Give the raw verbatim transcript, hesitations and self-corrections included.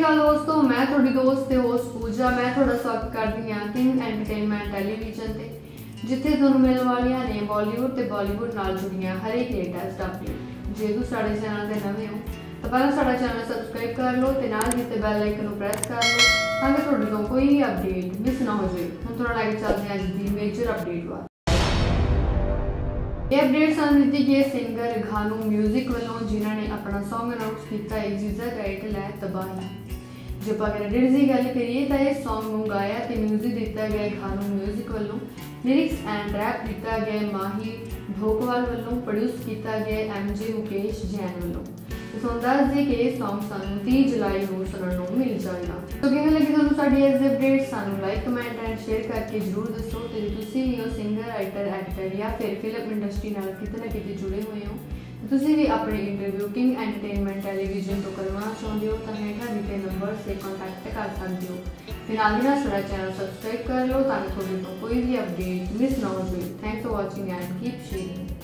श्रीकाल दोस्तों, मैं थोड़ी दोस्त ते होस्ट पूजा। मैं थोड़ा स्वागत करती हाँ किंग एंटरटेनमेंट टैलीविजन ते, जिथे तुहानूं मिलण वालियां ने बॉलीवुड ते बॉलीवुड नाल जुड़ियां हर एक लेटेस्ट अपडेट। जे तुसीं साडे चैनल ते नवे हो तो पहले साडा चैनल सबसक्राइब कर लो ते नाल दित्ते बैल आइकन नूं प्रेस कर लो ताकि तुहाडे तो कोई भी अपडेट मिस ना हो जाए। हुण तुहाडे नाल चलदे हां अज दी मेजर अपडेट वाल। ये अपडेट सानूं दित्ती गई सिंगर घानू म्यूजिक वालों, जिन्होंने अपना सॉन्ग अनाउंस किया है जिसका टाइटल है तबाही। जो आप क्रेडिट्स की गल करिए तो इस सॉन्ग को गाया तो म्यूजिक दिता गया घानू म्यूजिक वालों, लिरिक्स एंड रैप दिता गया माही भोकवाल वालों, प्रोड्यूस किया गया एम जे मुकेश जैन वालों। तो दस दी कि यह सॉन्ग सानूं तीस जुलाई को सुनने को मिल जाएगा। तो किवें लगी तुहानूं साडी इस अपडेट? सानूं लाइक कमेंट एंड शेयर करके जरूर दसो। तो जे तुसीं भी हो सिंगर राइटर एक्टर या फिर फिल्म इंडस्ट्री नाल किते ना किते जुड़े हुए हो तो तुसीं भी अपने इंटरव्यू किंग एंटरटेनमेंट टैलीविजन तो करवाना चाहते हो तो हेठा दिते नंबर से कॉन्टैक्ट कर सकते हो। फिर नाल ही नाल साडा चैनल सबसक्राइब कर लो ताकि तुहानूं कोई भी अपडेट मिस ना हो जाए। Thanks for watching and keep sharing.